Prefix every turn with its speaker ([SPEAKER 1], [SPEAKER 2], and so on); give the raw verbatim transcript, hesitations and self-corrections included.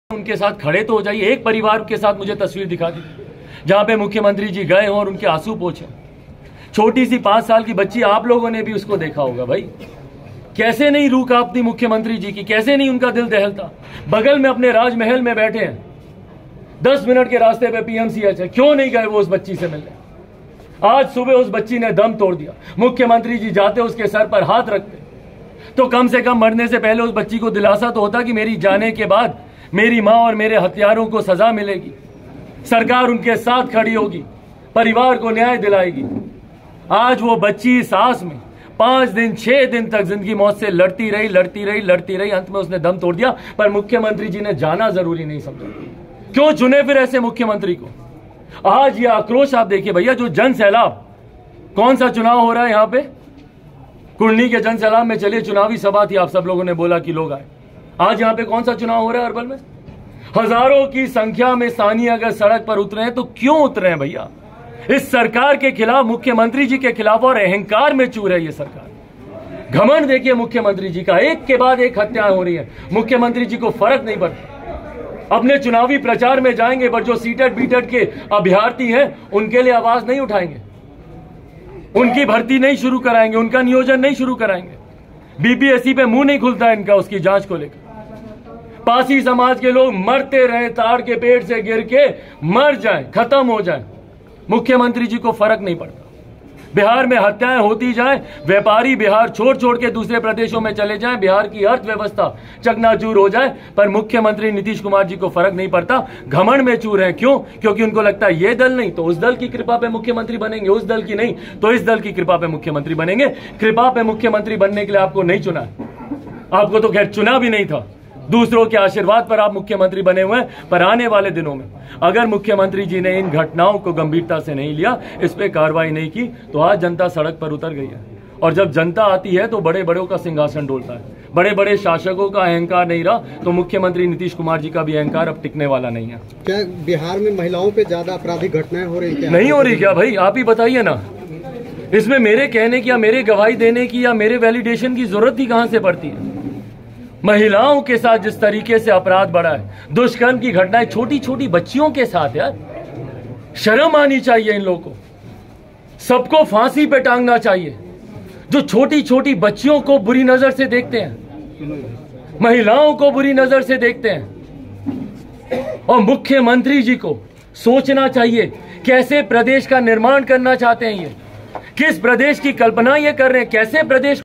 [SPEAKER 1] उनके साथ खड़े तो हो जाइए। एक परिवार के साथ मुझे तस्वीर दिखा दी जहां पे मुख्यमंत्री जी गए हों और उनके आंसू पोंछे। छोटी सी पांच साल की बच्ची, आप लोगों ने भी उसको देखा होगा। भाई कैसे नहीं रूह कांपती मुख्यमंत्री जी की, कैसे नहीं उनका दिल दहलता। बगल में अपने राजमहल में बैठे हैं, दस मिनट के रास्ते पे पीएमसीएच है, क्यों नहीं गए वो उस बच्ची से मिलने। आज सुबह उस बच्ची ने दम तोड़ दिया, मुख्यमंत्री जी जाते उसके सर पर हाथ रखते तो कम से कम मरने से पहले उस बच्ची को दिलासा तो होता कि मेरी जाने के बाद मेरी मां और मेरे हत्यारों को सजा मिलेगी, सरकार उनके साथ खड़ी होगी, परिवार को न्याय दिलाएगी। आज वो बच्ची सांस में पांच दिन छह दिन तक जिंदगी मौत से लड़ती रही लड़ती रही लड़ती रही अंत में उसने दम तोड़ दिया। पर मुख्यमंत्री जी ने जाना जरूरी नहीं समझा। क्यों चुने फिर ऐसे मुख्यमंत्री को? आज ये आक्रोश आप देखिए भैया, जो जन सैलाब, कौन सा चुनाव हो रहा है यहाँ पे? कुर्नी के जन सैलाब में चलिए, चुनावी सभा थी, आप सब लोगों ने बोला कि लोग आए। आज यहाँ पे कौन सा चुनाव हो रहा है अरवल में? हजारों की संख्या में सानी अगर सड़क पर उतरे हैं तो क्यों उतरे हैं भैया? इस सरकार के खिलाफ, मुख्यमंत्री जी के खिलाफ, और अहंकार में चूर है ये सरकार। घमंड देखिए मुख्यमंत्री जी का, एक के बाद एक हत्याएं हो रही है। मुख्यमंत्री जी को फर्क नहीं पड़ता। अपने चुनावी प्रचार में जाएंगे पर जो सीटेड बीटेड के अभ्यर्थी हैं उनके लिए आवाज नहीं उठाएंगे, उनकी भर्ती नहीं शुरू कराएंगे, उनका नियोजन नहीं शुरू कराएंगे। बीपीएससी पे मुंह नहीं खुलता इनका उसकी जांच को लेकर। पासी समाज के लोग मरते रहे, ताड़ के पेड़ से गिर के मर जाएं, खत्म हो जाएं, मुख्यमंत्री जी को फर्क नहीं पड़ता। बिहार में हत्याएं होती जाएं, व्यापारी बिहार छोड़ छोड़ के दूसरे प्रदेशों में चले जाएं, बिहार की अर्थव्यवस्था चकनाचूर हो जाए, पर मुख्यमंत्री नीतीश कुमार जी को फर्क नहीं पड़ता। घमंड में चूर है। क्यों? क्योंकि उनको लगता है ये दल नहीं तो उस दल की कृपा पे मुख्यमंत्री बनेंगे, उस दल की नहीं तो इस दल की कृपा पे मुख्यमंत्री बनेंगे। कृपा पे मुख्यमंत्री बनने के लिए आपको नहीं चुना, आपको तो खैर चुना भी नहीं था, दूसरों के आशीर्वाद पर आप मुख्यमंत्री बने हुए हैं। पर आने वाले दिनों में अगर मुख्यमंत्री जी ने इन घटनाओं को गंभीरता से नहीं लिया, इस पे कार्रवाई नहीं की, तो आज जनता सड़क पर उतर गई है। और जब जनता आती है तो बड़े बड़ों का सिंहासन डोलता है। बड़े बड़े शासकों का अहंकार नहीं रहा तो मुख्यमंत्री नीतीश कुमार जी का भी अहंकार अब टिकने वाला नहीं है।
[SPEAKER 2] क्या बिहार में महिलाओं पे ज्यादा आपराधिक घटनाएं हो रही क्या?
[SPEAKER 1] नहीं हो रही क्या भाई? आप ही बताइए ना। इसमें मेरे कहने की या मेरे गवाही देने की या मेरे वैलिडेशन की जरूरत ही कहां से पड़ती है? महिलाओं के साथ जिस तरीके से अपराध बढ़ा है, दुष्कर्म की घटनाएं छोटी छोटी बच्चियों के साथ, यार शर्म आनी चाहिए इन लोगों को। सबको फांसी पे टांगना चाहिए जो छोटी छोटी बच्चियों को बुरी नजर से देखते हैं, महिलाओं को बुरी नजर से देखते हैं। और मुख्यमंत्री जी को सोचना चाहिए कैसे प्रदेश का निर्माण करना चाहते हैं, ये किस प्रदेश की कल्पना ये कर रहे हैं, कैसे प्रदेश